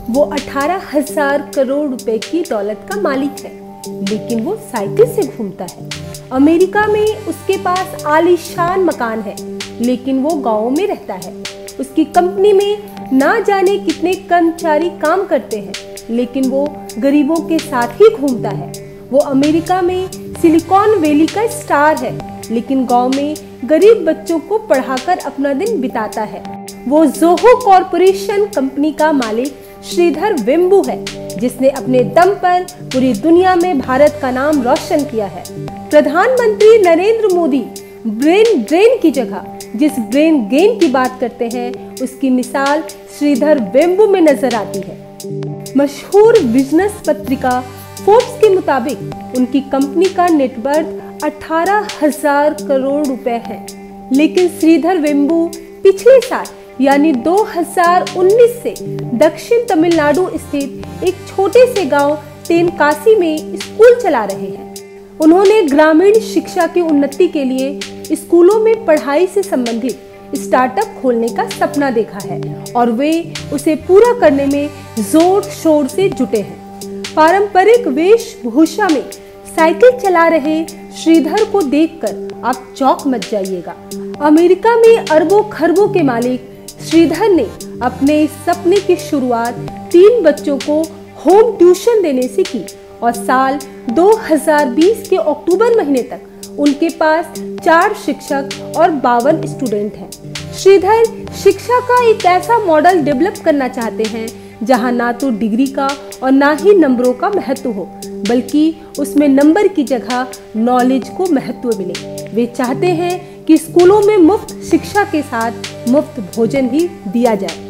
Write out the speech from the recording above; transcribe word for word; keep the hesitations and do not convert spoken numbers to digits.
वो अठारह हजार करोड़ रुपए की दौलत का मालिक है, लेकिन वो साइकिल से घूमता है। अमेरिका में उसके पास आलीशान मकान है, लेकिन वो गाँव में रहता है। उसकी कंपनी में ना जाने कितने कर्मचारी काम करते हैं, लेकिन वो गरीबों के साथ ही घूमता है। वो अमेरिका में सिलिकॉन वैली का स्टार है, लेकिन गांव में गरीब बच्चों को पढ़ाकर अपना दिन बिताता है। वो जोहो कॉरपोरेशन कंपनी का मालिक श्रीधर वेम्बू है, जिसने अपने दम पर पूरी दुनिया में भारत का नाम रोशन किया है। प्रधानमंत्री नरेंद्र मोदी ब्रेन ड्रेन की जगह जिस ब्रेन गेन की बात करते हैं, उसकी मिसाल श्रीधर वेम्बू में नजर आती है। मशहूर बिजनेस पत्रिका फोर्ब्स के मुताबिक उनकी कंपनी का नेटवर्थ अठारह हजार करोड़ रुपए है, लेकिन श्रीधर वेम्बू पिछले साल यानी दो हज़ार उन्नीस से दक्षिण तमिलनाडु स्थित एक छोटे से गांव तेनकासी में स्कूल चला रहे हैं। उन्होंने ग्रामीण शिक्षा की उन्नति के लिए स्कूलों में पढ़ाई से संबंधित स्टार्टअप खोलने का सपना देखा है और वे उसे पूरा करने में जोर शोर से जुटे हैं। पारंपरिक वेशभूषा में साइकिल चला रहे श्रीधर को देखकर आप चौंक मच जाइएगा। अमेरिका में अरबों खरबों के मालिक श्रीधर ने अपने इस सपने की शुरुआत तीन बच्चों को होम ट्यूशन देने से की और साल दो हज़ार बीस के अक्टूबर महीने तक उनके पास चार शिक्षक और बावन स्टूडेंट हैं। श्रीधर शिक्षा का एक ऐसा मॉडल डेवलप करना चाहते हैं जहां ना तो डिग्री का और ना ही नंबरों का महत्व हो, बल्कि उसमें नंबर की जगह नॉलेज को महत्व मिले। वे चाहते हैं कि स्कूलों में मुफ्त शिक्षा के साथ मुफ्त भोजन भी दिया जाए।